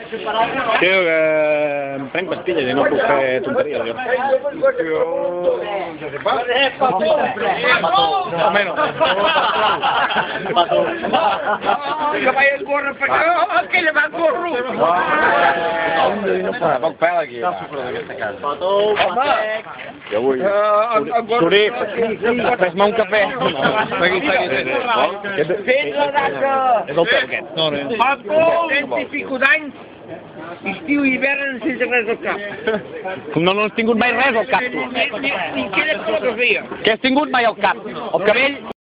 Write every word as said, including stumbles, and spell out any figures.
Creo que em prenc pastilles i no puc fer tonteries, jo. O menos. Que vaig a córrer per allà, que ella va a córrer. Poc pèl aquí. Home! Jo vull... Suri, fes-me un cafè. Segui, segui, segui. Fins la data! És el teu aquest. No, no. Paco, cent i pico d'anys, estiu i hivern sense res al cap. No, no has tingut mai res al cap, tu. Ni, ni, ni quina fotografia. Què has tingut mai al cap? El cabell...